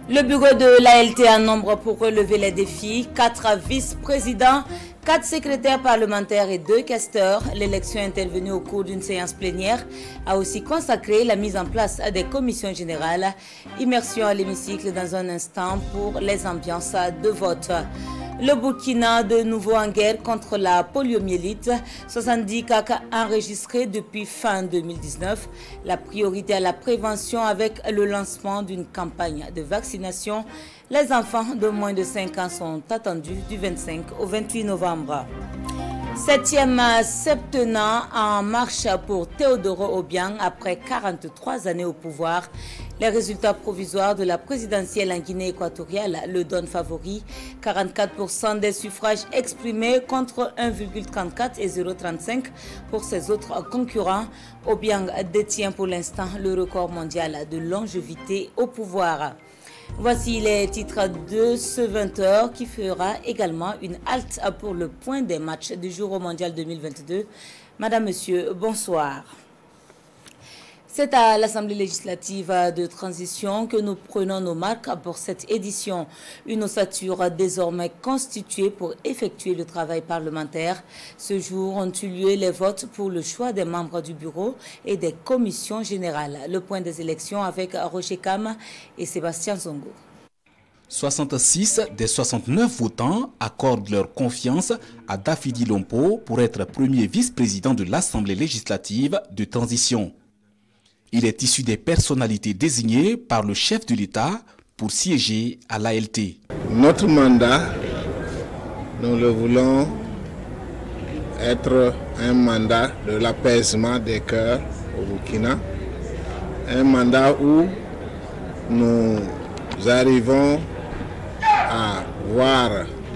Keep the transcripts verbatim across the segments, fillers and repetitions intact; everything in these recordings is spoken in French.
Le bureau de l'A L T en nombre pour relever les défis, quatre vice-présidents, quatre secrétaires parlementaires et deux questeurs. L'élection intervenue au cours d'une séance plénière a aussi consacré la mise en place des commissions générales. Immersion à l'hémicycle dans un instant pour les ambiances de vote. Le Burkina, de nouveau en guerre contre la poliomyélite, soixante-dix cas enregistrés depuis fin deux mille dix-neuf. La priorité à la prévention avec le lancement d'une campagne de vaccination. Les enfants de moins de cinq ans sont attendus du vingt-cinq au vingt-huit novembre. Septième septennat en marche pour Teodoro Obiang après quarante-trois années au pouvoir. Les résultats provisoires de la présidentielle en Guinée équatoriale le donnent favori. quarante-quatre pour cent des suffrages exprimés contre un virgule trente-quatre et zéro virgule trente-cinq pour ses autres concurrents. Obiang détient pour l'instant le record mondial de longévité au pouvoir. Voici les titres de ce vingt heures qui fera également une halte pour le point des matchs du jour au mondial deux mille vingt-deux. Madame, Monsieur, bonsoir. C'est à l'Assemblée législative de transition que nous prenons nos marques pour cette édition. Une ossature désormais constituée pour effectuer le travail parlementaire. Ce jour ont eu lieu les votes pour le choix des membres du bureau et des commissions générales. Le point des élections avec Roger Kam et Sébastien Zongo. soixante-six des soixante-neuf votants accordent leur confiance à Dafidi Lompo pour être premier vice-président de l'Assemblée législative de transition. Il est issu des personnalités désignées par le chef de l'État pour siéger à l'A L T. Notre mandat, nous le voulons être un mandat de l'apaisement des cœurs au Burkina. Un mandat où nous arrivons à voir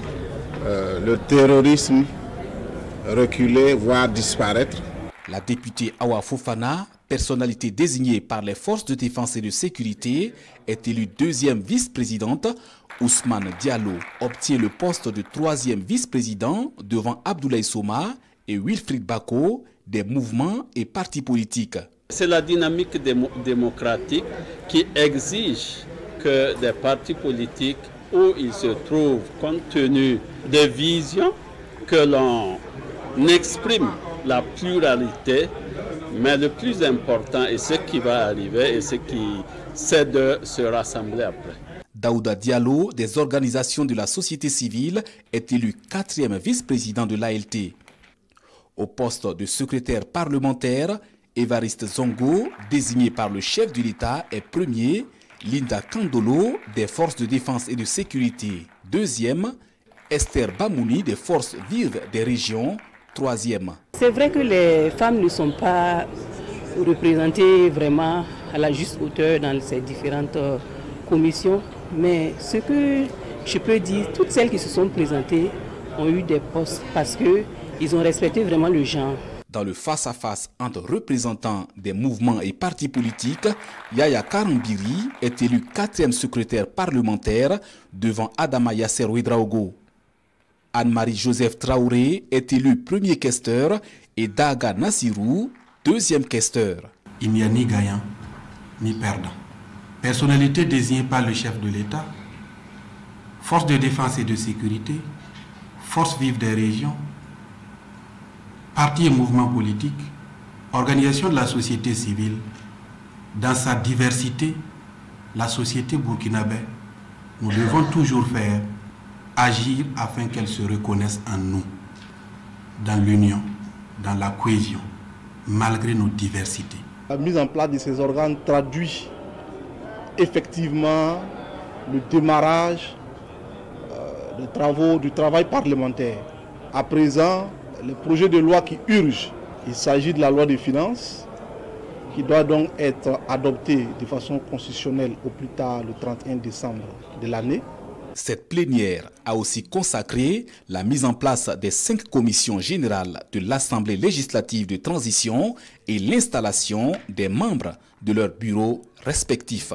euh, le terrorisme reculer, voire disparaître. La députée Awa Fofana, personnalité désignée par les forces de défense et de sécurité, est élue deuxième vice-présidente. Ousmane Diallo obtient le poste de troisième vice-président devant Abdoulaye Soma et Wilfried Bako des mouvements et partis politiques. C'est la dynamique démo démocratique qui exige que des partis politiques où ils se trouvent, compte tenu des visions, que l'on exprime la pluralité, mais le plus important est ce qui va arriver et ce qui c'est de se rassembler après. Daouda Diallo, des organisations de la société civile, est élu quatrième vice-président de l'A L T. Au poste de secrétaire parlementaire, Évariste Zongo, désigné par le chef de l'État, est premier. Linda Kandolo, des forces de défense et de sécurité, deuxième. Esther Bamouni, des forces vives des régions, troisième. C'est vrai que les femmes ne sont pas représentées vraiment à la juste hauteur dans ces différentes commissions, mais ce que je peux dire, toutes celles qui se sont présentées ont eu des postes parce qu'ils ont respecté vraiment le genre. Dans le face-à-face entre représentants des mouvements et partis politiques, Yaya Karambiri est élu quatrième secrétaire parlementaire devant Adama Yasser Ouedraogo. Anne-Marie Joseph Traoré est élu premier questeur et Daga Nassirou, deuxième questeur. Il n'y a ni gagnant ni perdant. Personnalité désignée par le chef de l'État, force de défense et de sécurité, force vive des régions, partis et mouvements politiques, organisation de la société civile, dans sa diversité, la société burkinabé, nous devons toujours faire agir afin qu'elle se reconnaisse en nous, dans l'union, dans la cohésion, malgré nos diversités. La mise en place de ces organes traduit effectivement le démarrage euh, de travaux, du travail parlementaire. À présent, le projet de loi qui urge, il s'agit de la loi des finances, qui doit donc être adoptée de façon constitutionnelle au plus tard le trente et un décembre de l'année. Cette plénière a aussi consacré la mise en place des cinq commissions générales de l'Assemblée législative de transition et l'installation des membres de leurs bureaux respectifs.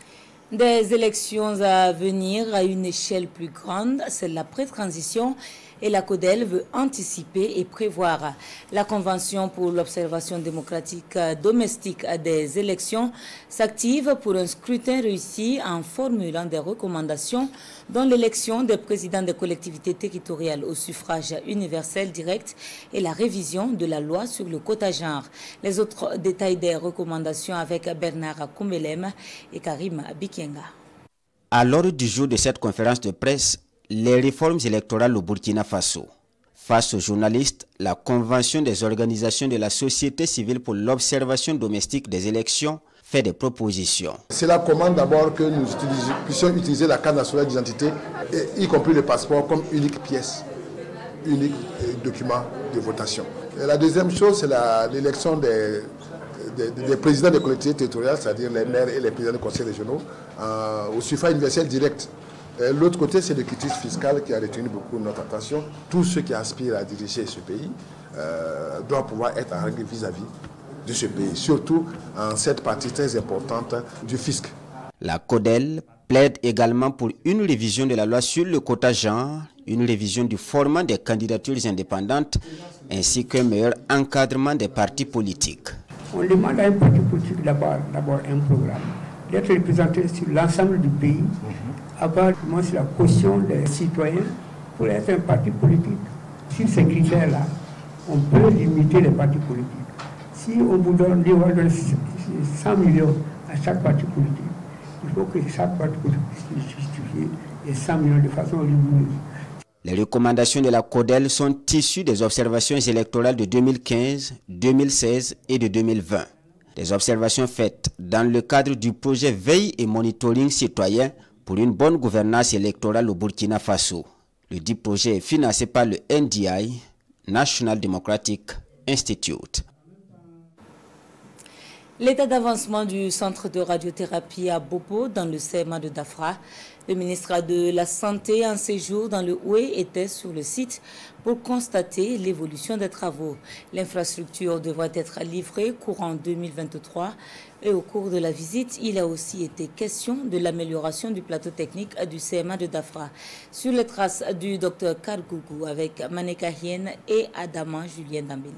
Des élections à venir à une échelle plus grande, c'est l'après-transition. et la CODEL veut anticiper et prévoir. La Convention pour l'observation démocratique domestique des élections s'active pour un scrutin réussi en formulant des recommandations dont l'élection des présidents des collectivités territoriales au suffrage universel direct et la révision de la loi sur le quota genre. Les autres détails des recommandations avec Bernard Koumbelem et Karim Bikenga. À l'ordre du jour de cette conférence de presse, les réformes électorales au Burkina Faso. Face aux journalistes, la Convention des organisations de la société civile pour l'observation domestique des élections fait des propositions. Cela commande d'abord que nous puissions utiliser la carte nationale d'identité, y compris le passeport, comme unique pièce, unique document de votation. Et la deuxième chose, c'est l'élection des, des, des présidents des collectivités territoriales, c'est-à-dire les maires et les présidents des conseils régionaux, euh, au suffrage universel direct. L'autre côté, c'est le quitus fiscal qui a retenu beaucoup notre attention. Tous ceux qui aspirent à diriger ce pays euh, doivent pouvoir être en règle vis-à-vis de ce pays, surtout en cette partie très importante du fisc. La CODEL plaide également pour une révision de la loi sur le quota genre, une révision du format des candidatures indépendantes, ainsi qu'un meilleur encadrement des partis politiques. On demande à un parti politique d'abord un programme, d'être représenté sur l'ensemble du pays, avoir la caution des citoyens pour être un parti politique. Sur ces critères-là, on peut limiter les partis politiques. Si on vous donne cent millions à chaque parti politique, il faut que chaque parti politique puisse justifier les cent millions de façon rigoureuse. Les recommandations de la CODEL sont issues des observations électorales de deux mille quinze, deux mille seize et de deux mille vingt. Des observations faites dans le cadre du projet Veille et Monitoring citoyen pour une bonne gouvernance électorale au Burkina Faso. Le dit projet est financé par le N D I, National Democratic Institute. L'état d'avancement du centre de radiothérapie à Bobo dans le C M A de Dafra. Le ministre de la Santé en séjour dans le Houé était sur le site pour constater l'évolution des travaux. L'infrastructure devrait être livrée courant deux mille vingt-trois et au cours de la visite, il a aussi été question de l'amélioration du plateau technique du C M A de Dafra. Sur les traces du docteur Kargougou avec Maneka Hien et Adama Julien Dambélé.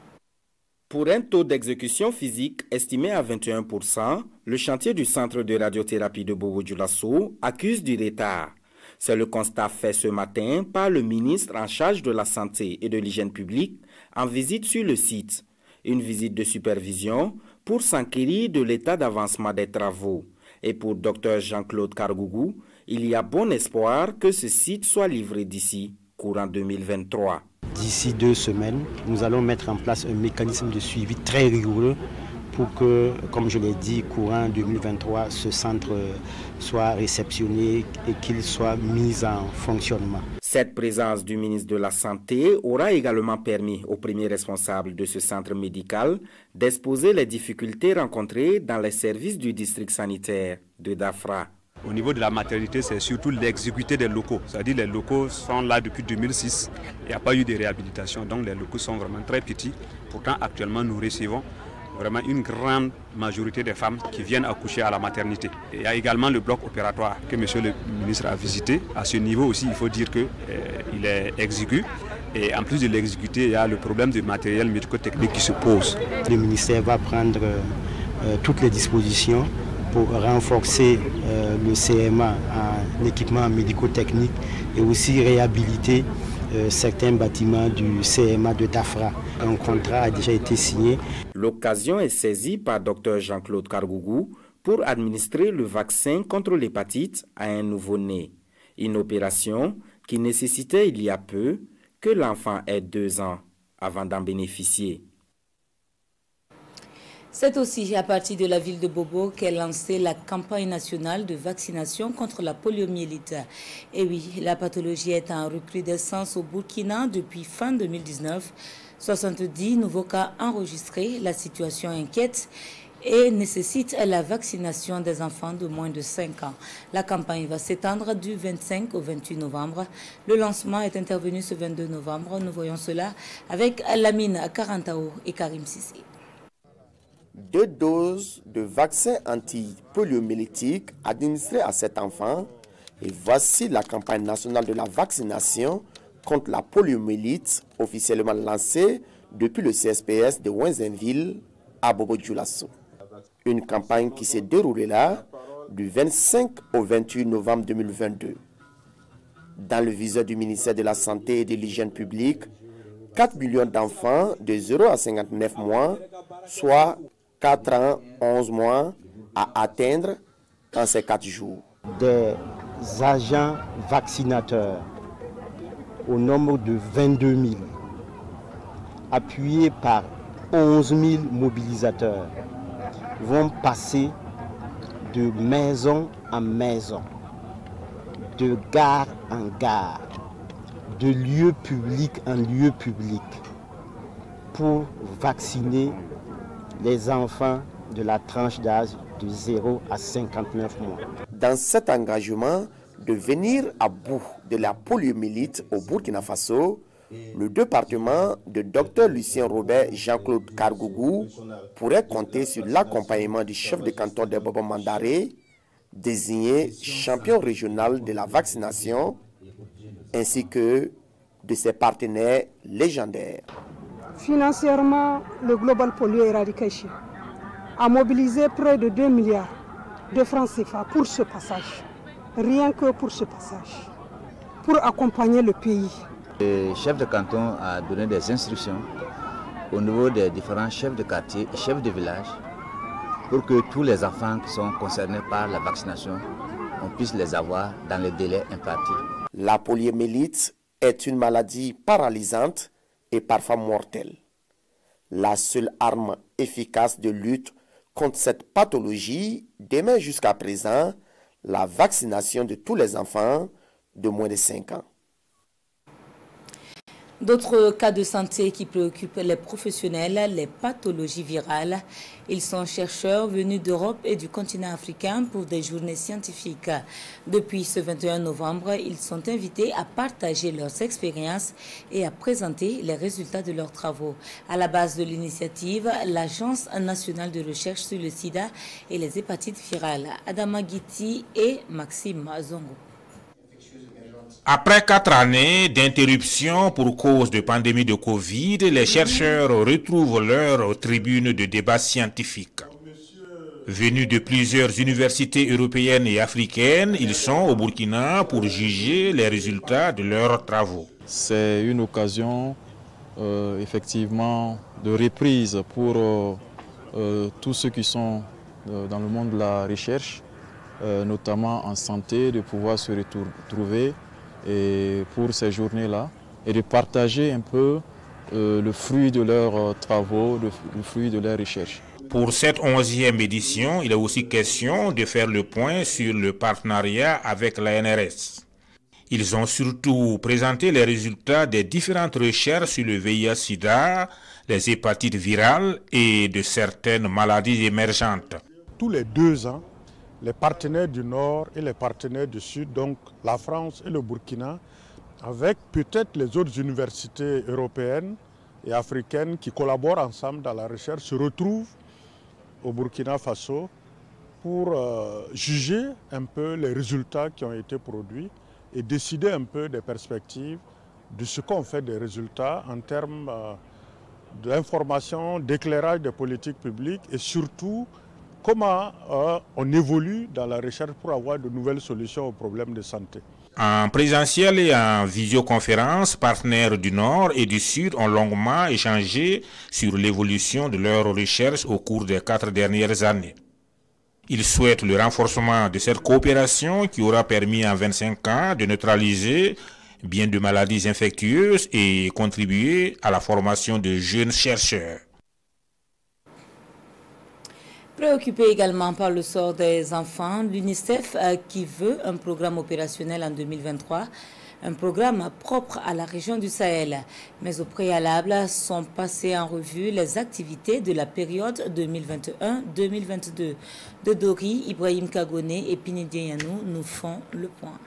Pour un taux d'exécution physique estimé à vingt et un pour cent, le chantier du centre de radiothérapie de Bobo-Dioulasso accuse du retard. C'est le constat fait ce matin par le ministre en charge de la Santé et de l'Hygiène publique en visite sur le site. Une visite de supervision pour s'enquérir de l'état d'avancement des travaux. Et pour docteur Jean-Claude Kargougou, il y a bon espoir que ce site soit livré d'ici courant deux mille vingt-trois. D'ici deux semaines, nous allons mettre en place un mécanisme de suivi très rigoureux pour que, comme je l'ai dit, courant deux mille vingt-trois, ce centre soit réceptionné et qu'il soit mis en fonctionnement. Cette présence du ministre de la Santé aura également permis au premier responsable de ce centre médical d'exposer les difficultés rencontrées dans les services du district sanitaire de Dafra. Au niveau de la maternité, c'est surtout l'exiguïté des locaux. C'est-à-dire les locaux sont là depuis deux mille six. Il n'y a pas eu de réhabilitation, donc les locaux sont vraiment très petits. Pourtant, actuellement, nous recevons vraiment une grande majorité des femmes qui viennent accoucher à la maternité. Et il y a également le bloc opératoire que M. le ministre a visité. À ce niveau aussi, il faut dire qu'il euh, est exigu. Et en plus de l'exiguïté, il y a le problème du matériel médico-technique qui se pose. Le ministère va prendre euh, toutes les dispositions pour renforcer euh, le C M A en équipement médico-technique et aussi réhabiliter euh, certains bâtiments du C M A de Dafra. Un contrat a déjà été signé. L'occasion est saisie par docteur Jean-Claude Kargougou pour administrer le vaccin contre l'hépatite à un nouveau-né. Une opération qui nécessitait il y a peu que l'enfant ait deux ans avant d'en bénéficier. C'est aussi à partir de la ville de Bobo qu'est lancée la campagne nationale de vaccination contre la poliomyélite. Et oui, la pathologie est en recrudescence au Burkina depuis fin deux mille dix-neuf. soixante-dix nouveaux cas enregistrés. La situation inquiète et nécessite la vaccination des enfants de moins de cinq ans. La campagne va s'étendre du vingt-cinq au vingt-huit novembre. Le lancement est intervenu ce vingt-deux novembre. Nous voyons cela avec Lamine Karantao et Karim Sissé. Deux doses de vaccin anti-poliomyélitique administrées à cet enfant. Et voici la campagne nationale de la vaccination contre la poliomyélite officiellement lancée depuis le C S P S de Wenzenville à Bobo-Dioulasso. Une campagne qui s'est déroulée là du vingt-cinq au vingt-huit novembre deux mille vingt-deux. Dans le viseur du ministère de la Santé et de l'Hygiène publique, quatre millions d'enfants de zéro à cinquante-neuf mois, soit quatre ans, onze mois, à atteindre en ces quatre jours. Des agents vaccinateurs au nombre de vingt-deux mille, appuyés par onze mille mobilisateurs, vont passer de maison en maison, de gare en gare, de lieu public en lieu public, pour vacciner les enfants de la tranche d'âge de zéro à cinquante-neuf mois. Dans cet engagement de venir à bout de la poliomyélite au Burkina Faso, le département de Dr Lucien Robert Jean-Claude Kargougou pourrait compter sur l'accompagnement du chef de canton de Bobo Mandaré, désigné champion régional de la vaccination, ainsi que de ses partenaires légendaires. Financièrement, le Global Polio Eradication a mobilisé près de deux milliards de francs C F A pour ce passage, rien que pour ce passage, pour accompagner le pays. Le chef de canton a donné des instructions au niveau des différents chefs de quartier et chefs de village pour que tous les enfants qui sont concernés par la vaccination, on puisse les avoir dans les délais impartis. La poliomyélite est une maladie paralysante et parfois mortelle. La seule arme efficace de lutte contre cette pathologie demeure jusqu'à présent la vaccination de tous les enfants de moins de cinq ans. D'autres cas de santé qui préoccupent les professionnels, les pathologies virales. Ils sont chercheurs venus d'Europe et du continent africain pour des journées scientifiques. Depuis ce vingt et un novembre, ils sont invités à partager leurs expériences et à présenter les résultats de leurs travaux. À la base de l'initiative, l'Agence nationale de recherche sur le sida et les hépatites virales, Adama Guiti et Maxime Zongo. Après quatre années d'interruption pour cause de pandémie de Covid, les chercheurs retrouvent leur tribune de débat scientifique. Venus de plusieurs universités européennes et africaines, ils sont au Burkina pour juger les résultats de leurs travaux. C'est une occasion euh, effectivement de reprise pour euh, euh, tous ceux qui sont euh, dans le monde de la recherche, euh, notamment en santé, de pouvoir se retrouver et pour ces journées-là et de partager un peu euh, le fruit de leurs euh, travaux, le, le fruit de leurs recherches. Pour cette onzième édition, il est aussi question de faire le point sur le partenariat avec l'A N R S. Ils ont surtout présenté les résultats des différentes recherches sur le V I H sida, les hépatites virales et de certaines maladies émergentes. Tous les deux ans, les partenaires du Nord et les partenaires du Sud, donc la France et le Burkina, avec peut-être les autres universités européennes et africaines qui collaborent ensemble dans la recherche, se retrouvent au Burkina Faso pour euh, juger un peu les résultats qui ont été produits et décider un peu des perspectives de ce qu'on fait des résultats en termes euh, d'information, d'éclairage des politiques publiques et surtout comment euh, on évolue dans la recherche pour avoir de nouvelles solutions aux problèmes de santé. En présentiel et en visioconférence, partenaires du Nord et du Sud ont longuement échangé sur l'évolution de leurs recherches au cours des quatre dernières années. Ils souhaitent le renforcement de cette coopération qui aura permis en vingt-cinq ans de neutraliser bien de maladies infectieuses et contribuer à la formation de jeunes chercheurs. Préoccupé également par le sort des enfants, l'UNICEF euh, qui veut un programme opérationnel en deux mille vingt-trois, un programme propre à la région du Sahel. Mais au préalable sont passées en revue les activités de la période deux mille vingt et un deux mille vingt-deux. De Dori, Ibrahim Kagone et Pinedianou nous font le point.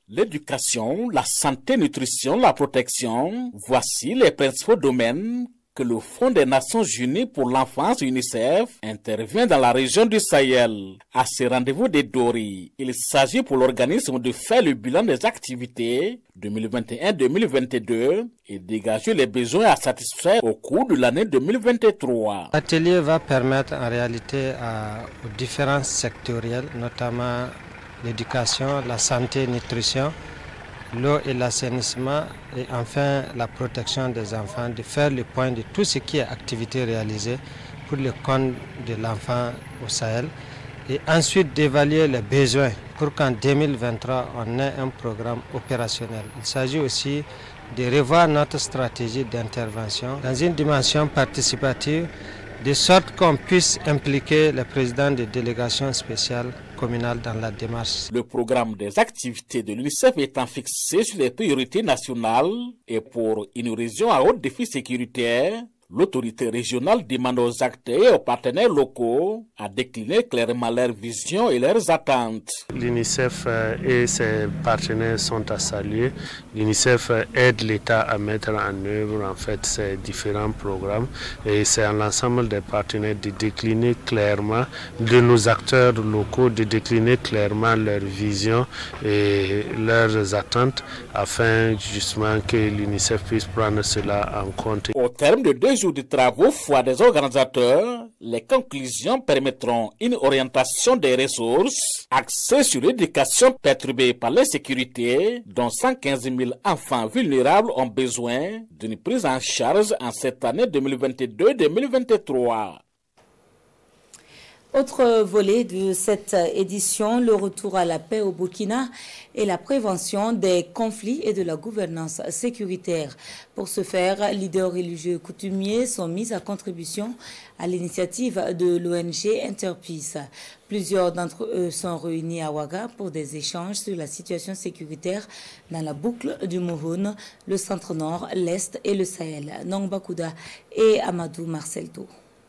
L'éducation, la santé, nutrition, la protection, voici les principaux domaines que le Fonds des Nations Unies pour l'enfance UNICEF intervient dans la région du Sahel. À ce rendez-vous de Dori, il s'agit pour l'organisme de faire le bilan des activités deux mille vingt et un deux mille vingt-deux et dégager les besoins à satisfaire au cours de l'année deux mille vingt-trois. L'atelier va permettre en réalité à, aux différents sectoriels, notamment l'éducation, la santé, nutrition, l'eau et l'assainissement et enfin la protection des enfants, de faire le point de tout ce qui est activité réalisée pour le compte de l'enfant au Sahel et ensuite d'évaluer les besoins pour qu'en deux mille vingt-trois on ait un programme opérationnel. Il s'agit aussi de revoir notre stratégie d'intervention dans une dimension participative de sorte qu'on puisse impliquer les présidents des délégations spéciales communales dans la démarche. Le programme des activités de l'UNICEF étant fixé sur les priorités nationales et pour une région à haut défi sécuritaire, l'autorité régionale demande aux acteurs et aux partenaires locaux à décliner clairement leurs visions et leurs attentes. L'UNICEF et ses partenaires sont à saluer. L'UNICEF aide l'État à mettre en œuvre en fait ces différents programmes et c'est à l'ensemble des partenaires de décliner clairement, de nos acteurs locaux, de décliner clairement leurs visions et leurs attentes afin justement que l'UNICEF puisse prendre cela en compte. Au terme de deux jours de travaux foi des organisateurs, les conclusions permettront une orientation des ressources axée sur l'éducation perturbée par l'insécurité, dont cent quinze mille enfants vulnérables ont besoin d'une prise en charge en cette année deux mille vingt-deux deux mille vingt-trois. Autre volet de cette édition, le retour à la paix au Burkina et la prévention des conflits et de la gouvernance sécuritaire. Pour ce faire, leaders religieux et coutumiers sont mis à contribution à l'initiative de l'O N G Interpeace. Plusieurs d'entre eux sont réunis à Ouaga pour des échanges sur la situation sécuritaire dans la boucle du Mouhoun, le centre-nord, l'Est et le Sahel. Nongba Kouda et Amadou Marcelto.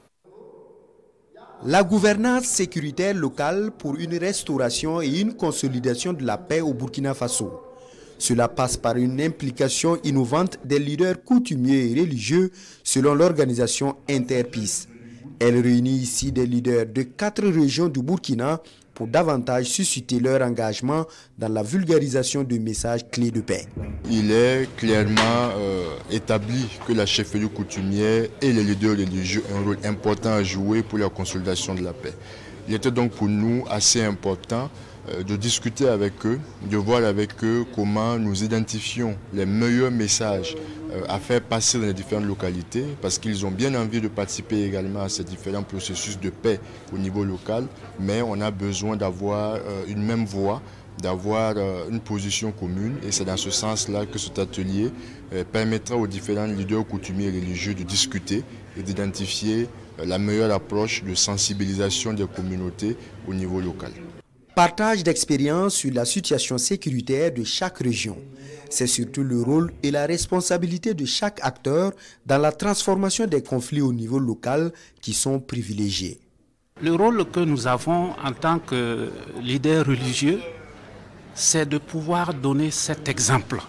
La gouvernance sécuritaire locale pour une restauration et une consolidation de la paix au Burkina Faso. Cela passe par une implication innovante des leaders coutumiers et religieux selon l'organisation Interpeace. Elle réunit ici des leaders de quatre régions du Burkina pour davantage susciter leur engagement dans la vulgarisation de messages clés de paix. Il est clairement euh, établi que la chefferie coutumière et les leaders religieux ont un rôle important à jouer pour la consolidation de la paix. Il était donc pour nous assez important euh, de discuter avec eux, de voir avec eux comment nous identifions les meilleurs messages euh, à faire passer dans les différentes localités, parce qu'ils ont bien envie de participer également à ces différents processus de paix au niveau local, mais on a besoin d'avoir euh, une même voix, d'avoir euh, une position commune, et c'est dans ce sens-là que cet atelier euh, permettra aux différents leaders coutumiers et religieux de discuter et d'identifier euh, la meilleure approche de sensibilisation des communautés au niveau local. Partage d'expériences sur la situation sécuritaire de chaque région. C'est surtout le rôle et la responsabilité de chaque acteur dans la transformation des conflits au niveau local qui sont privilégiés. Le rôle que nous avons en tant que leaders religieux, c'est de pouvoir donner cet exemple.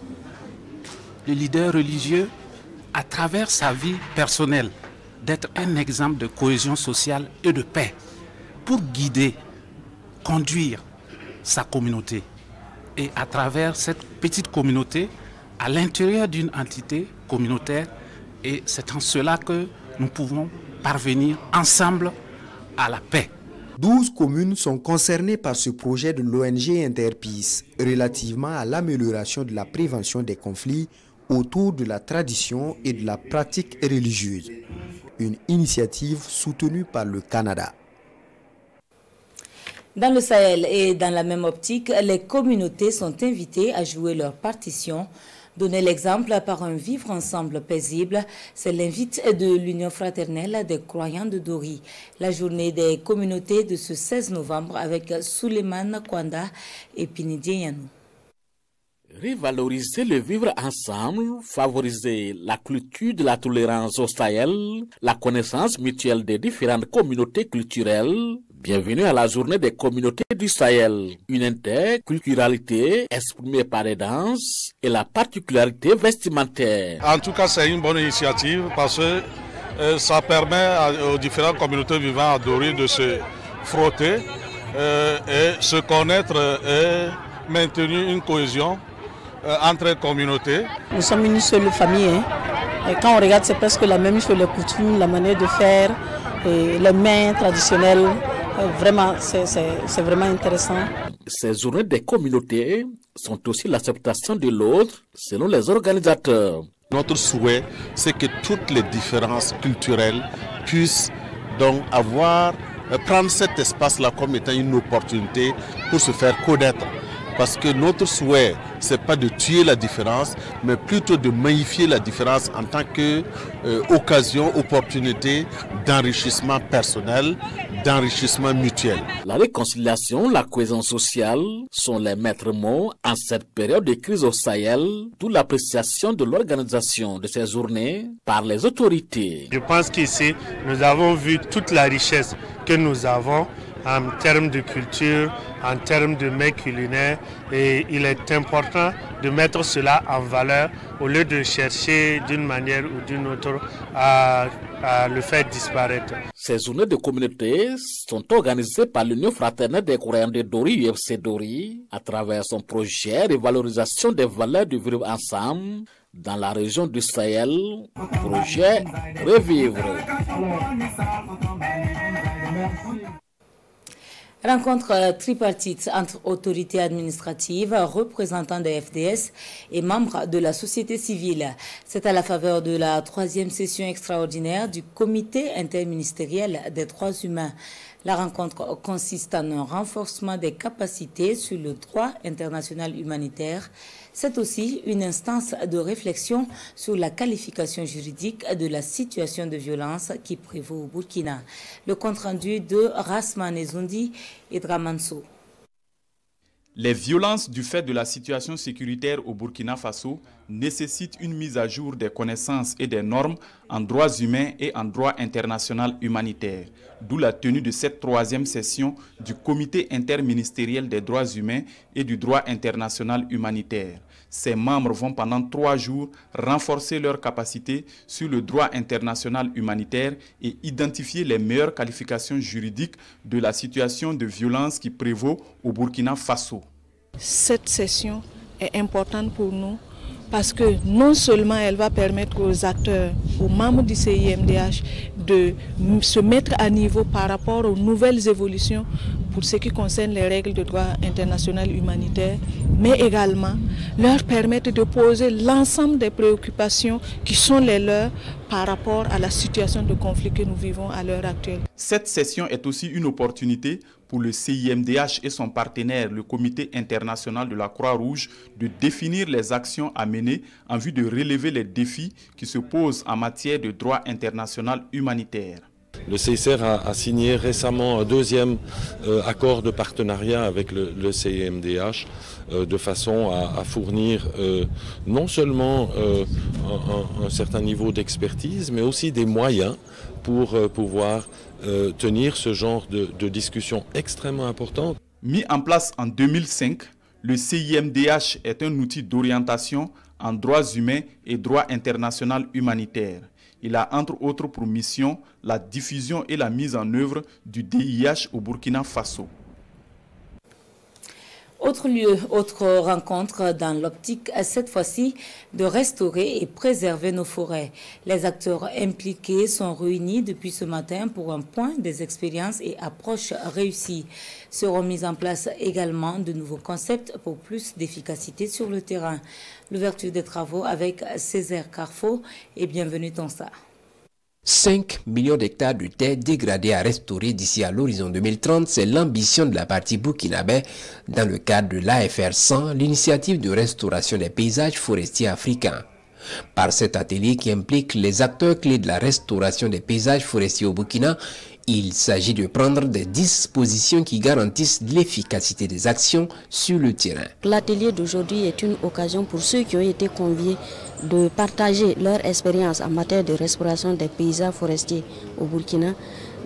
Le leader religieux, à travers sa vie personnelle, d'être un exemple de cohésion sociale et de paix pour guider, conduire sa communauté. Et à travers cette petite communauté, à l'intérieur d'une entité communautaire, et c'est en cela que nous pouvons parvenir ensemble à la paix. douze communes sont concernées par ce projet de l'O N G Interpeace relativement à l'amélioration de la prévention des conflits autour de la tradition et de la pratique religieuse. Une initiative soutenue par le Canada. Dans le Sahel et dans la même optique, les communautés sont invitées à jouer leur partition. Donner l'exemple par un vivre ensemble paisible, c'est l'invite de l'Union fraternelle des croyants de Dori. La journée des communautés de ce seize novembre avec Souleymane Kwanda et Pinidien Yanou. Revaloriser le vivre ensemble, favoriser la culture de la tolérance au Sahel, la connaissance mutuelle des différentes communautés culturelles, Bienvenue à la journée des communautés du Sahel, une interculturalité exprimée par les danses et la particularité vestimentaire. En tout cas, c'est une bonne initiative parce que euh, ça permet à, aux différentes communautés vivant à Dori de se frotter euh, et se connaître et maintenir une cohésion euh, entre communautés. Nous sommes une seule famille. Hein. Et quand on regarde, c'est presque la même chose, les coutumes, la manière de faire, et les mains traditionnelles. Vraiment, c'est vraiment intéressant. Ces journées des communautés sont aussi l'acceptation de l'autre selon les organisateurs. Notre souhait, c'est que toutes les différences culturelles puissent donc avoir, prendre cet espace-là comme étant une opportunité pour se faire connaître. Parce que notre souhait, ce n'est pas de tuer la différence, mais plutôt de magnifier la différence en tant qu'occasion, euh, opportunité d'enrichissement personnel, d'enrichissement mutuel. La réconciliation, la cohésion sociale sont les maîtres mots en cette période de crise au Sahel, d'où l'appréciation de l'organisation de ces journées par les autorités. Je pense qu'ici, nous avons vu toute la richesse que nous avons en termes de culture, en termes de mets culinaires, et il est important de mettre cela en valeur au lieu de chercher d'une manière ou d'une autre à, à le faire disparaître. Ces journées de communauté sont organisées par l'Union fraternelle des croyants de Dori, U F C Dori, à travers son projet de valorisation des valeurs du vivre ensemble dans la région du Sahel, projet Revivre. Rencontre tripartite entre autorités administratives, représentants des F D S et membres de la société civile. C'est à la faveur de la troisième session extraordinaire du Comité interministériel des droits humains. La rencontre consiste en un renforcement des capacités sur le droit international humanitaire. C'est aussi une instance de réflexion sur la qualification juridique de la situation de violence qui prévaut au Burkina. Le compte-rendu de Rasman Ezoundi et Dramanso. Les violences du fait de la situation sécuritaire au Burkina Faso nécessitent une mise à jour des connaissances et des normes en droits humains et en droit international humanitaire. D'où la tenue de cette troisième session du Comité interministériel des droits humains et du droit international humanitaire. Ses membres vont pendant trois jours renforcer leurs capacités sur le droit international humanitaire et identifier les meilleures qualifications juridiques de la situation de violence qui prévaut au Burkina Faso. Cette session est importante pour nous parce que non seulement elle va permettre aux acteurs, aux membres du C I M D H de se mettre à niveau par rapport aux nouvelles évolutions pour ce qui concerne les règles de droit international humanitaire, mais également leur permettre de poser l'ensemble des préoccupations qui sont les leurs par rapport à la situation de conflit que nous vivons à l'heure actuelle. Cette session est aussi une opportunité pour le C I M D H et son partenaire, le Comité international de la Croix-Rouge, de définir les actions à mener en vue de relever les défis qui se posent en matière de droit international humanitaire. Le C I C R a, a signé récemment un deuxième euh, accord de partenariat avec le, le C I M D H euh, de façon à, à fournir euh, non seulement euh, un, un certain niveau d'expertise, mais aussi des moyens pour euh, pouvoir euh, tenir ce genre de, de discussion extrêmement importante. Mis en place en deux mille cinq, le C I M D H est un outil d'orientation en droits humains et droit international humanitaire. Il a entre autres pour mission la diffusion et la mise en œuvre du D I H au Burkina Faso. Autre lieu, autre rencontre dans l'optique, cette fois-ci, de restaurer et préserver nos forêts. Les acteurs impliqués sont réunis depuis ce matin pour un point des expériences et approches réussies. Seront mis en place également de nouveaux concepts pour plus d'efficacité sur le terrain. L'ouverture des travaux avec Césaire Carrefour et bienvenue Tonsa. cinq millions d'hectares de terre dégradées à restaurer d'ici à l'horizon deux mille trente, c'est l'ambition de la partie burkinabé dans le cadre de l'A F R cent, l'initiative de restauration des paysages forestiers africains. Par cet atelier qui implique les acteurs clés de la restauration des paysages forestiers au Burkina, il s'agit de prendre des dispositions qui garantissent l'efficacité des actions sur le terrain. L'atelier d'aujourd'hui est une occasion pour ceux qui ont été conviés de partager leur expérience en matière de restauration des paysages forestiers au Burkina,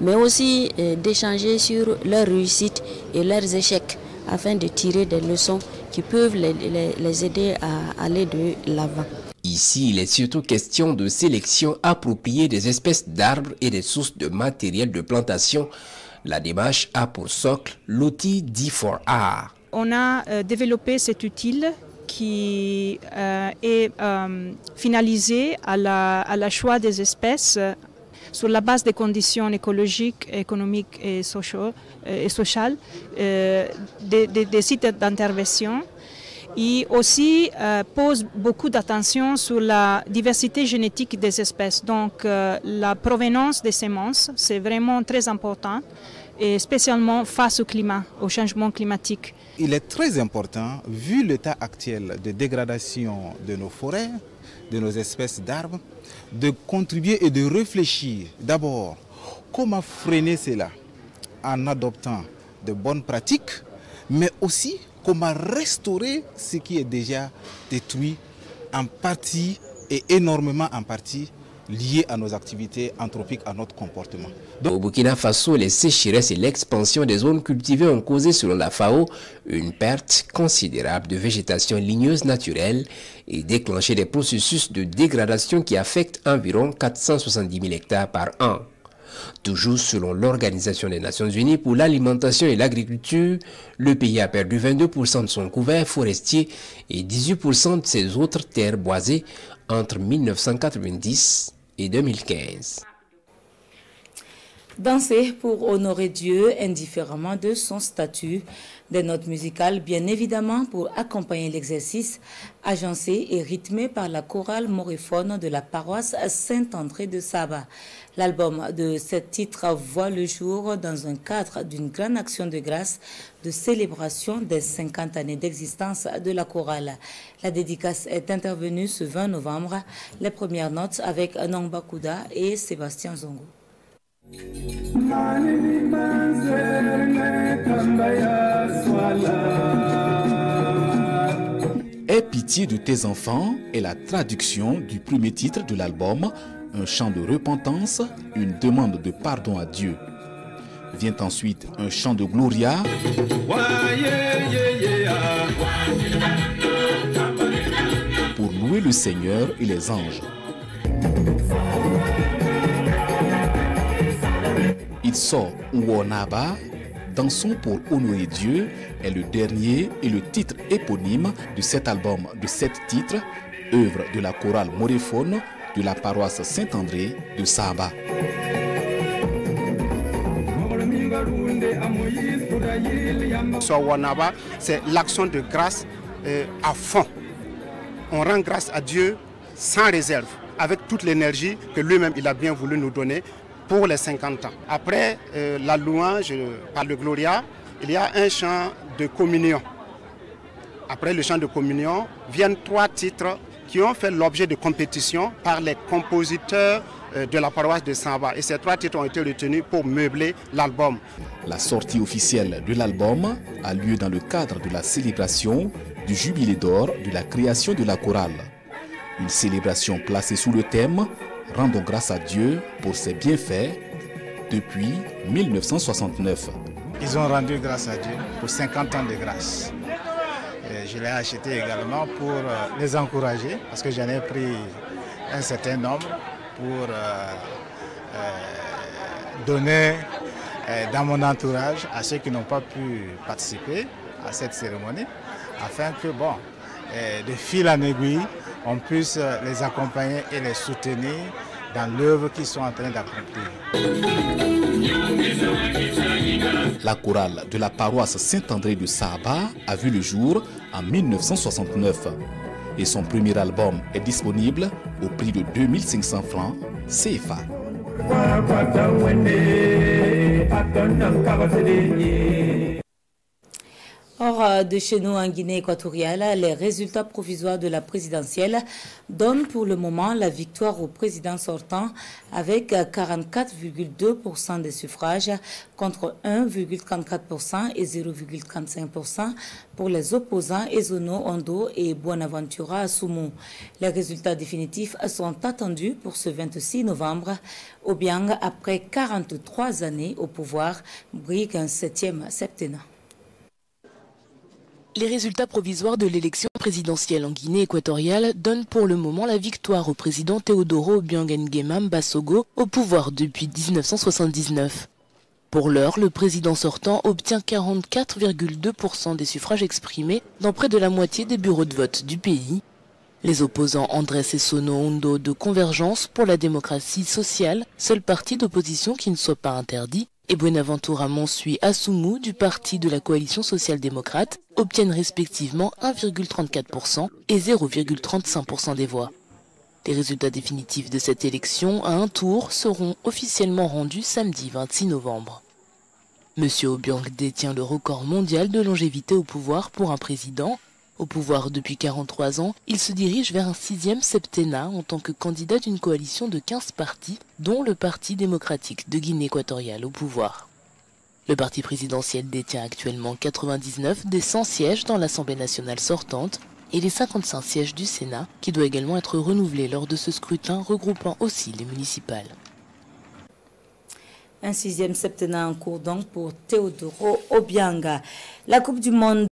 mais aussi euh, d'échanger sur leurs réussites et leurs échecs afin de tirer des leçons qui peuvent les, les, les aider à aller de l'avant. Ici, il est surtout question de sélection appropriée des espèces d'arbres et des sources de matériel de plantation. La démarche a pour socle l'outil D quatre R. On a euh, développé cet outil qui euh, est euh, finalisé à la, à la choix des espèces euh, sur la base des conditions écologiques, économiques et, socio, euh, et sociales euh, des, des, des sites d'intervention. Et aussi euh, pose beaucoup d'attention sur la diversité génétique des espèces. Donc euh, la provenance des semences, c'est vraiment très important, et spécialement face au climat, au changement climatique. Il est très important, vu l'état actuel de dégradation de nos forêts, de nos espèces d'arbres, de contribuer et de réfléchir d'abord comment freiner cela en adoptant de bonnes pratiques, mais aussi comment restaurer ce qui est déjà détruit en partie et énormément en partie lié à nos activités anthropiques, à notre comportement. Donc, au Burkina Faso, les sécheresses et l'expansion des zones cultivées ont causé, selon la F A O, une perte considérable de végétation ligneuse naturelle et déclenché des processus de dégradation qui affectent environ quatre cent soixante-dix mille hectares par an. Toujours selon l'Organisation des Nations Unies pour l'alimentation et l'agriculture, le pays a perdu vingt-deux pour cent de son couvert forestier et dix-huit pour cent de ses autres terres boisées entre mille neuf cent quatre-vingt-dix et deux mille quinze. Danser pour honorer Dieu indifféremment de son statut. Des notes musicales, bien évidemment, pour accompagner l'exercice, agencé et rythmé par la chorale moréphone de la paroisse Saint-André de Saba. L'album de sept titres voit le jour dans un cadre d'une grande action de grâce de célébration des cinquante années d'existence de la chorale. La dédicace est intervenue ce vingt novembre. Les premières notes avec Nongba Kouda et Sébastien Zongo. Aie pitié de tes enfants est la traduction du premier titre de l'album, un chant de repentance, une demande de pardon à Dieu. Vient ensuite un chant de Gloria, pour louer le Seigneur et les anges. Itso Nwonaba, Dansons pour honorer Dieu, est le dernier et le titre éponyme de cet album de sept titres, œuvre de la chorale moréphone de la paroisse Saint-André de Saba. Nwonaba, c'est l'action de grâce euh, à fond. On rend grâce à Dieu sans réserve, avec toute l'énergie que lui-même il a bien voulu nous donner pour les cinquante ans. Après euh, la louange par le Gloria, il y a un chant de communion. Après le chant de communion, viennent trois titres qui ont fait l'objet de compétition par les compositeurs euh, de la paroisse de Saba. Et ces trois titres ont été retenus pour meubler l'album. La sortie officielle de l'album a lieu dans le cadre de la célébration du Jubilé d'or de la création de la chorale. Une célébration placée sous le thème « Rendons grâce à Dieu pour ses bienfaits » depuis mille neuf cent soixante-neuf. Ils ont rendu grâce à Dieu pour cinquante ans de grâce. Et je l'ai acheté également pour les encourager parce que j'en ai pris un certain nombre pour euh, euh, donner euh, dans mon entourage à ceux qui n'ont pas pu participer à cette cérémonie afin que, bon, euh, de fil en aiguille, on puisse les accompagner et les soutenir dans l'œuvre qu'ils sont en train d'accomplir. La chorale de la paroisse Saint-André de Saba a vu le jour en mille neuf cent soixante-neuf et son premier album est disponible au prix de deux mille cinq cents francs C F A. Hors de chez nous en Guinée équatoriale, les résultats provisoires de la présidentielle donnent pour le moment la victoire au président sortant avec quarante-quatre virgule deux pour cent des suffrages contre un virgule trente-quatre pour cent et zéro virgule trente-cinq pour cent pour les opposants Ezono Ondo et Buenaventura Asumu. Les résultats définitifs sont attendus pour ce vingt-six novembre. Obiang, après quarante-trois années au pouvoir, brigue un septième septennat. Les résultats provisoires de l'élection présidentielle en Guinée équatoriale donnent pour le moment la victoire au président Teodoro Obiang Nguema Mbasogo au pouvoir depuis mille neuf cent soixante-dix-neuf. Pour l'heure, le président sortant obtient quarante-quatre virgule deux pour cent des suffrages exprimés dans près de la moitié des bureaux de vote du pays. Les opposants Andrés Ezono Ondo de Convergence pour la démocratie sociale, seul parti d'opposition qui ne soit pas interdit, et Buenaventura Monsui Asumu du parti de la coalition social-démocrate obtiennent respectivement un virgule trente-quatre pour cent et zéro virgule trente-cinq pour cent des voix. Les résultats définitifs de cette élection à un tour seront officiellement rendus samedi vingt-six novembre. Monsieur Obiang détient le record mondial de longévité au pouvoir pour un président. Au pouvoir depuis quarante-trois ans, il se dirige vers un sixième septennat en tant que candidat d'une coalition de quinze partis, dont le Parti démocratique de Guinée équatoriale au pouvoir. Le parti présidentiel détient actuellement quatre-vingt-dix-neuf des cent sièges dans l'Assemblée nationale sortante et les cinquante-cinq sièges du Sénat, qui doit également être renouvelé lors de ce scrutin regroupant aussi les municipales. Un sixième septennat en cours donc pour Teodoro Obiang. La Coupe du Monde